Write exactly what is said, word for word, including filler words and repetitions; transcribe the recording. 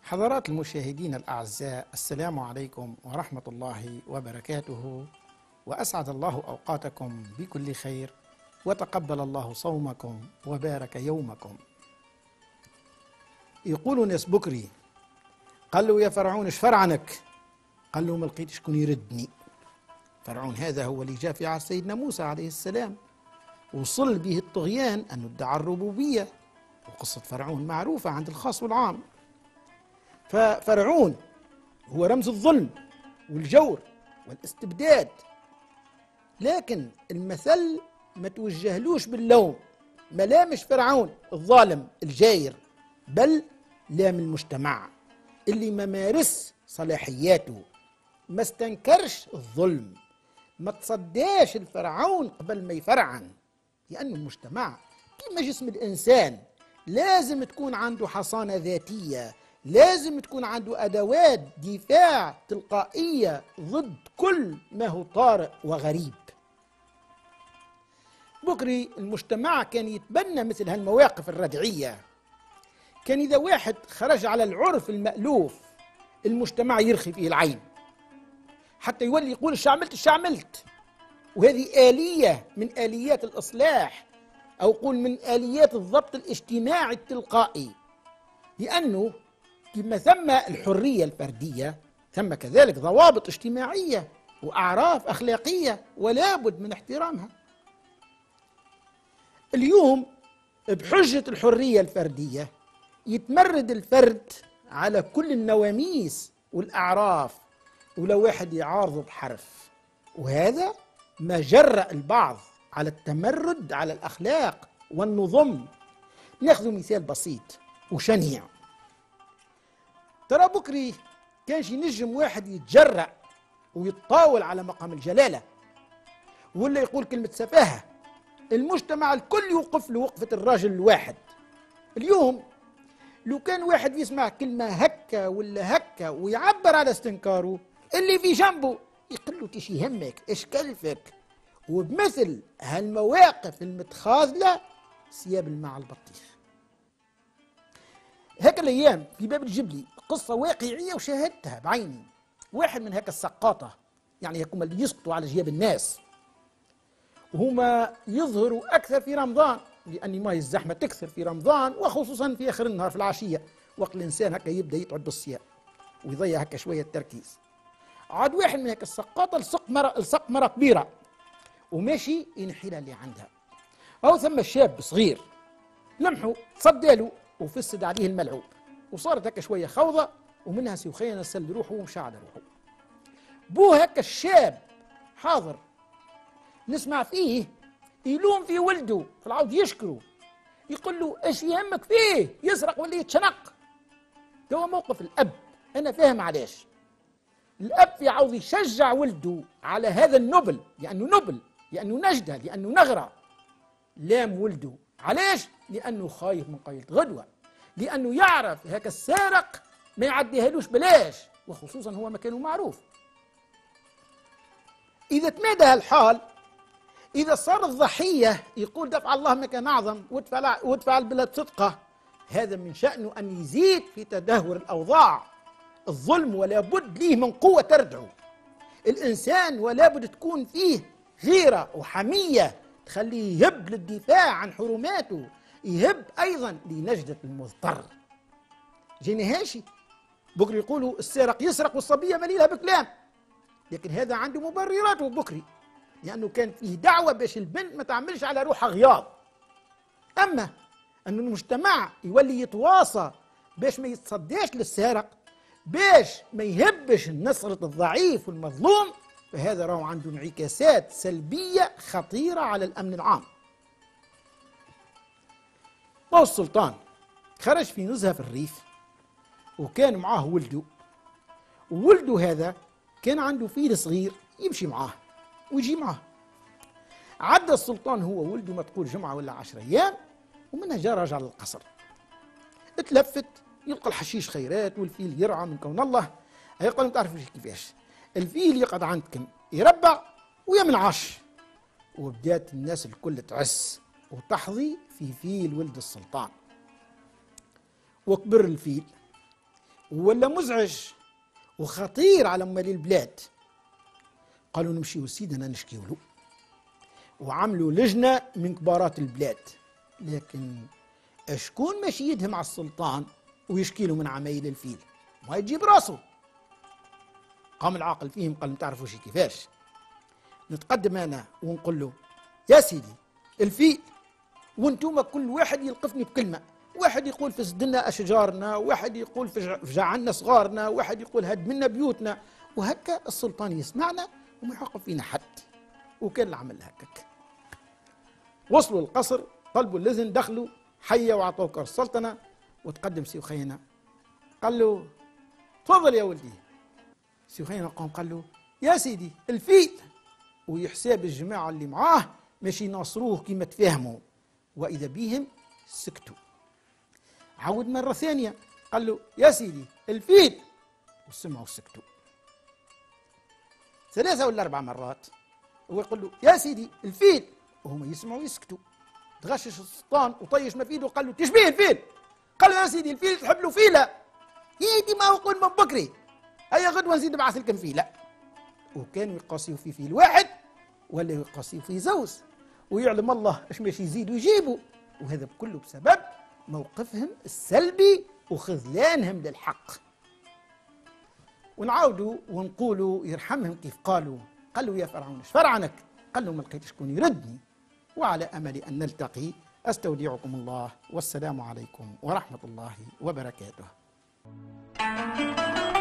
حضرات المشاهدين الأعزاء، السلام عليكم ورحمة الله وبركاته، وأسعد الله أوقاتكم بكل خير، وتقبل الله صومكم وبارك يومكم. يقولوا ناس بكري، قال له يا فرعون ايش فرعنك؟ قال له ما لقيت شكون يردني. فرعون هذا هو اللي جاء في عهد سيدنا موسى عليه السلام، وصل به الطغيان أنه ادعى الربوبية، وقصة فرعون معروفة عند الخاص والعام. ففرعون هو رمز الظلم والجور والاستبداد، لكن المثل ما توجهلوش باللوم، ما لامش فرعون الظالم الجاير، بل لام المجتمع اللي ما مارس صلاحياته، ما استنكرش الظلم، ما تصداش الفرعون قبل ما يفرعن. لأن المجتمع كما جسم الإنسان لازم تكون عنده حصانة ذاتية، لازم تكون عنده أدوات دفاع تلقائية ضد كل ما هو طارئ وغريب. بكري المجتمع كان يتبنى مثل هالمواقف الردعية. كان إذا واحد خرج على العرف المألوف المجتمع يرخي فيه العين، حتى يولي يقول الشا عملت الشا عملت. وهذه آلية من آليات الإصلاح، أو قول من آليات الضبط الاجتماعي التلقائي، لأنه كما ثم الحرية الفردية ثم كذلك ضوابط اجتماعية وأعراف أخلاقية ولا بد من احترامها. اليوم بحجة الحرية الفردية يتمرد الفرد على كل النواميس والأعراف، ولو واحد يعارضه بحرف، وهذا ما جرأ البعض على التمرد على الأخلاق والنظم. ناخذ مثال بسيط وشنيع. ترى بكري كانش ينجم واحد يتجرأ ويتطاول على مقام الجلالة ولا يقول كلمة سفاهة، المجتمع الكل يوقف له وقفة الراجل الواحد. اليوم لو كان واحد يسمع كلمة هكا ولا هكا ويعبر على استنكاره، اللي في جنبه يقول له تيش يهمك ايش كلفك. وبمثل هالمواقف المتخاذلة سياب الماء على البطيخ. هكا الايام في باب الجبلي قصة واقعية وشاهدتها بعيني. واحد من هكا السقاطة، يعني هكما اللي يسقطوا على جياب الناس، وهما يظهروا أكثر في رمضان، لأن ما الزحمة تكثر في رمضان، وخصوصا في آخر النهار في العشية، وقت الإنسان هكا يبدأ يتعب بالصيام ويضيع هكا شوية التركيز. عاد واحد من هكا السقاطة لصق مرة لصق مرة كبيرة وماشي ينحيلها اللي عندها، أو ثم شاب صغير لمحه تصدى وفسد عليه الملعوب، وصارت هكا شوية خوضة، ومنها سيخينا سل روحه ومشى على روحه. بوه هكا الشاب حاضر نسمع فيه يلوم في ولده، في العود يشكره، يقول له ايش يهمك فيه يسرق ولا يتشنق. ده هو موقف الأب، أنا فاهم علاش الأب في عاوز يشجع ولده على هذا النبل، لأنه نبل، لأنه نجدة، لأنه نغرة. لام ولده علاش؟ لأنه خايف من قيلة غدوة، لأنه يعرف هكا السارق ما يعديهالوش بلاش، وخصوصا هو مكانه معروف. إذا تمادى هالحال، إذا صار الضحية يقول دفع الله مكان أعظم وادفع وادفع البلاد صدقة، هذا من شأنه أن يزيد في تدهور الأوضاع. الظلم ولا بد ليه من قوة تردعه الإنسان، ولا بد تكون فيه غيرة وحمية تخليه يهب للدفاع عن حرماته، يهب أيضا لنجدة المضطر. جيني هاشي بكري يقولوا السارق يسرق والصبية مليلها بكلام، لكن هذا عنده مبرراته بكري، لأنه كان فيه دعوة باش البنت ما تعملش على روحها غياض. أما أن المجتمع يولي يتواصى باش ما يتصداش للسارق، باش ما يهبش نصرة الضعيف والمظلوم، فهذا راهو عنده انعكاسات سلبية خطيرة على الأمن العام. ما السلطان خرج في نزهة في الريف، وكان معاه ولده، وولده هذا كان عنده فيل صغير يمشي معاه ويجي معاه. عدى السلطان هو وولده ما تقول جمعة ولا عشر أيام، ومنها جاء رجع للقصر، اتلفت يلقى الحشيش خيرات والفيل يرعى من كون الله. يقول ما تعرفوش كيفاش الفيل يقعد عندكم يربع ويمنعش. وبدات الناس الكل تعس وتحظي في فيل ولد السلطان، وكبر الفيل ولا مزعج وخطير على مال البلاد. قالوا نمشيو سيدنا نشكيو له، وعملوا لجنة من كبارات البلاد. لكن شكون ماشي يدهم على السلطان ويشكي له من عمايل الفيل؟ ما يجيب راسه. قام العاقل فيهم قال ما تعرفوش كيفاش نتقدم انا ونقول له يا سيدي الفيل، وانتم كل واحد يلقفني بكلمه، واحد يقول في سدنا اشجارنا، واحد يقول في جعلنا صغارنا، واحد يقول هدمنا بيوتنا، وهكا السلطان يسمعنا وما يعاقب فينا حد. وكان العمل هكاك. وصلوا القصر، طلبوا الاذن، دخلوا حية وعطوه كرس السلطنه، وتقدم سي خينا قال له تفضل يا ولدي. سي خينا قام قال له يا سيدي الفيل، ويحساب الجماعه اللي معاه ماشي يناصروه كيما تفاهموا، واذا بيهم سكتوا. عاود مره ثانيه قال له يا سيدي الفيل، وسمعوا سكتوا. ثلاثه ولا اربع مرات هو يقول له يا سيدي الفيل، وهم يسمعوا يسكتوا. تغشش السلطان وطيش ما في ايده وقال له تشبيه الفيل؟ قال له يا سيدي الفيل تحب له فيله؟ يدي ما هو قول من بكري، هيا غدوه نزيد نبعث لكم فيله. وكانوا يقاسيوا في فيل واحد ولا يقاسيوا في زوز، ويعلم الله اش باش يزيدوا يجيبوا. وهذا كله بسبب موقفهم السلبي وخذلانهم للحق. ونعاودوا ونقولوا يرحمهم كيف قالوا، قالوا يا فرعون اش فرعنك؟ قال له ما لقيت شكون يردني. وعلى امل ان نلتقي استودعكم الله، والسلام عليكم ورحمه الله وبركاته.